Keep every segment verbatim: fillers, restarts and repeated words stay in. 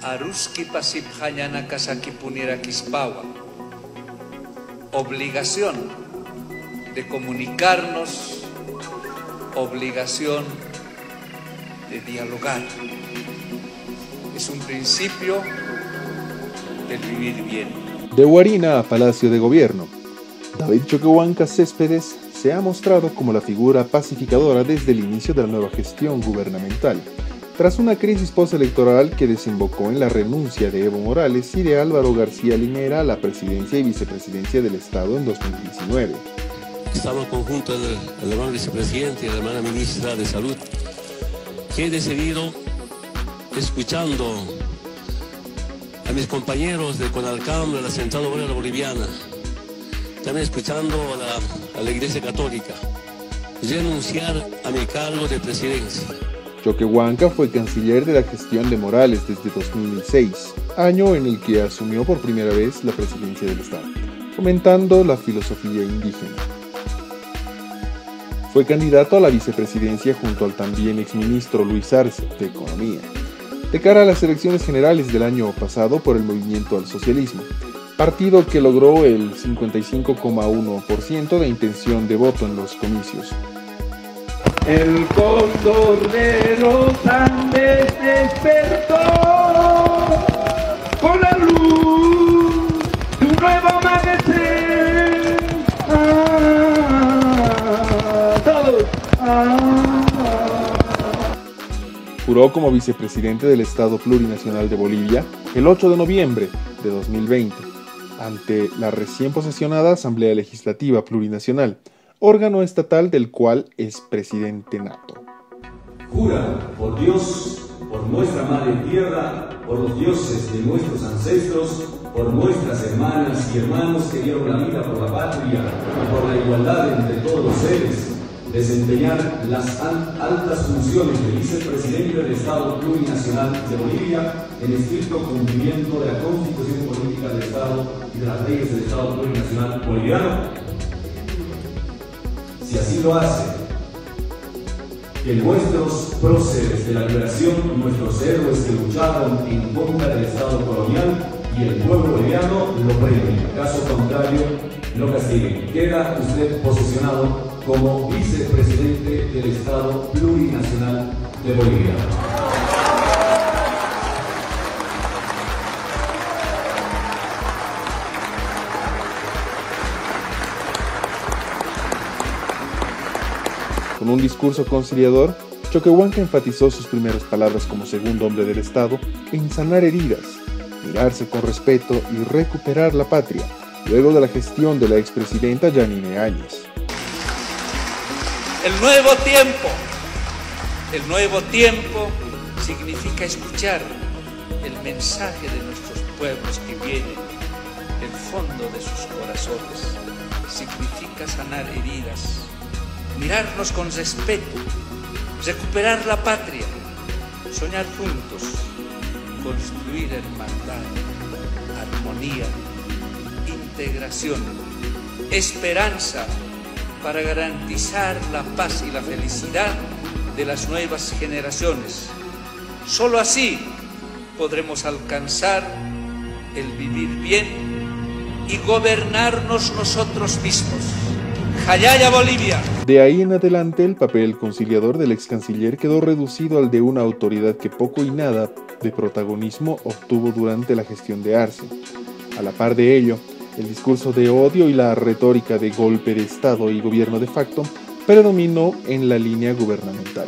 Aruski pasip hañana kasaki punira kispawa. Obligación de comunicarnos, obligación de dialogar. Es un principio del vivir bien. De Huarina a Palacio de Gobierno, David Choquehuanca Céspedes se ha mostrado como la figura pacificadora desde el inicio de la nueva gestión gubernamental, tras una crisis postelectoral que desembocó en la renuncia de Evo Morales y de Álvaro García Linera a la presidencia y vicepresidencia del Estado en dos mil diecinueve. Estamos conjunto del el hermano vicepresidente y la hermana ministra de Salud, que he decidido, escuchando a mis compañeros de CONALCAM, de la Central Obrera Boliviana, también escuchando a la, a la Iglesia Católica, renunciar a mi cargo de presidencia. Choquehuanca fue canciller de la gestión de Morales desde dos mil seis, año en el que asumió por primera vez la presidencia del Estado, fomentando la filosofía indígena. Fue candidato a la vicepresidencia junto al también exministro Luis Arce, de Economía, de cara a las elecciones generales del año pasado por el Movimiento al Socialismo, partido que logró el cincuenta y cinco coma uno por ciento de intención de voto en los comicios. El cóndor de los Andes despertó con la luz de un nuevo amanecer. Ah, todos. Ah. Juró como vicepresidente del Estado Plurinacional de Bolivia el ocho de noviembre de dos mil veinte, ante la recién posesionada Asamblea Legislativa Plurinacional, órgano estatal del cual es presidente nato. Jura por Dios, por nuestra madre tierra, por los dioses de nuestros ancestros, por nuestras hermanas y hermanos que dieron la vida por la patria y por la igualdad entre todos los seres, desempeñar las altas funciones de vicepresidente del Estado Plurinacional de Bolivia en estricto cumplimiento de la Constitución Política del Estado y de las leyes del Estado Plurinacional Boliviano. Si así lo hace, que nuestros próceres de la liberación, nuestros héroes que lucharon en contra del Estado colonial y el pueblo boliviano lo premien, caso contrario lo castiguen. Queda usted posesionado como vicepresidente del Estado Plurinacional de Bolivia. Con un discurso conciliador, Choquehuanca enfatizó sus primeras palabras como segundo hombre del Estado en sanar heridas, mirarse con respeto y recuperar la patria, luego de la gestión de la expresidenta Yanine Áñez. El nuevo tiempo, el nuevo tiempo significa escuchar el mensaje de nuestros pueblos que viene del fondo de sus corazones, significa sanar heridas, mirarnos con respeto, recuperar la patria, soñar juntos, construir hermandad, armonía, integración, esperanza para garantizar la paz y la felicidad de las nuevas generaciones. Solo así podremos alcanzar el vivir bien y gobernarnos nosotros mismos. ¡Jayaya Bolivia! De ahí en adelante, el papel conciliador del ex canciller quedó reducido al de una autoridad que poco y nada de protagonismo obtuvo durante la gestión de Arce. A la par de ello, el discurso de odio y la retórica de golpe de Estado y gobierno de facto predominó en la línea gubernamental.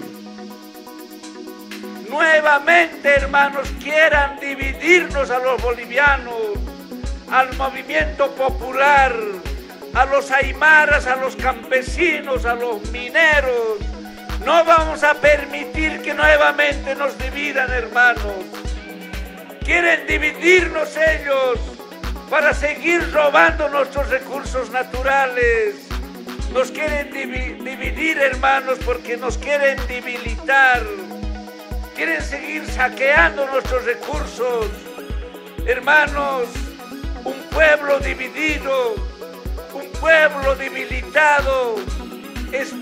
Nuevamente, hermanos, quieran dividirnos a los bolivianos, al movimiento popular, a los aymaras, a los campesinos, a los mineros. No vamos a permitir que nuevamente nos dividan, hermanos. Quieren dividirnos ellos para seguir robando nuestros recursos naturales. Nos quieren divi- dividir, hermanos, porque nos quieren debilitar. Quieren seguir saqueando nuestros recursos. Hermanos, un pueblo dividido, un pueblo debilitado, es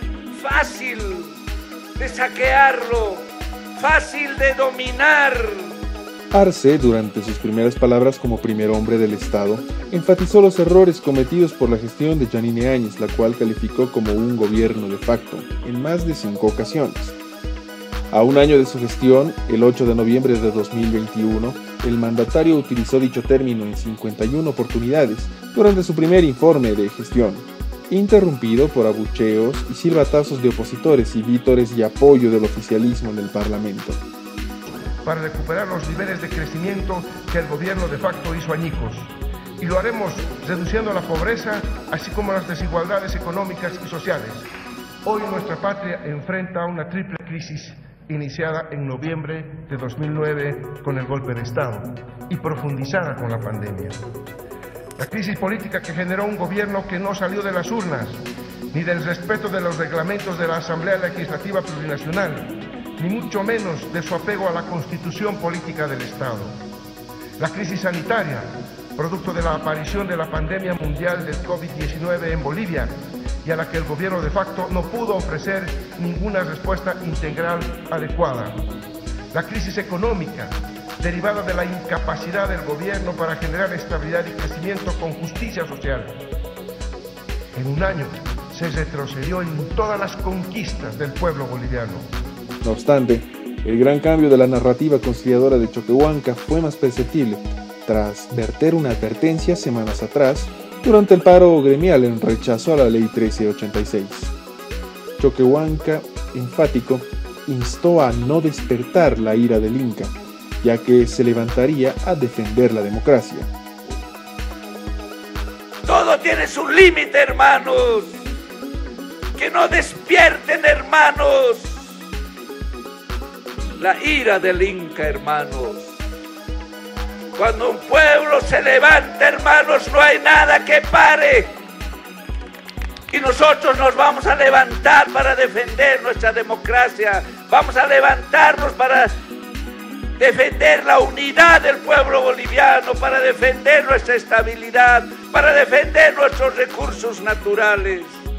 fácil de saquearlo, fácil de dominar, Arce, durante sus primeras palabras como primer hombre del Estado, enfatizó los errores cometidos por la gestión de Yanine Áñez, la cual calificó como un gobierno de facto, en más de cinco ocasiones. A un año de su gestión, el ocho de noviembre de dos mil veintiuno, el mandatario utilizó dicho término en cincuenta y una oportunidades durante su primer informe de gestión, interrumpido por abucheos y silbatazos de opositores y vítores y apoyo del oficialismo en el Parlamento. Para recuperar los niveles de crecimiento que el gobierno de facto hizo añicos. Y lo haremos reduciendo la pobreza, así como las desigualdades económicas y sociales. Hoy nuestra patria enfrenta una triple crisis iniciada en noviembre de dos mil nueve con el golpe de Estado y profundizada con la pandemia. La crisis política que generó un gobierno que no salió de las urnas, ni del respeto de los reglamentos de la Asamblea Legislativa Plurinacional, ni mucho menos de su apego a la Constitución Política del Estado. La crisis sanitaria, producto de la aparición de la pandemia mundial del COVID diecinueve en Bolivia, y a la que el gobierno de facto no pudo ofrecer ninguna respuesta integral adecuada. La crisis económica, derivada de la incapacidad del gobierno para generar estabilidad y crecimiento con justicia social. En un año se retrocedió en todas las conquistas del pueblo boliviano. No obstante, el gran cambio de la narrativa conciliadora de Choquehuanca fue más perceptible tras verter una advertencia semanas atrás durante el paro gremial en rechazo a la Ley trece ochenta y seis. Choquehuanca, enfático, instó a no despertar la ira del Inca, ya que se levantaría a defender la democracia. Todo tiene su límite, hermanos. Que no despierten, hermanos, la ira del Inca, hermanos. Cuando un pueblo se levanta, hermanos, no hay nada que pare. Y nosotros nos vamos a levantar para defender nuestra democracia. Vamos a levantarnos para defender la unidad del pueblo boliviano, para defender nuestra estabilidad, para defender nuestros recursos naturales.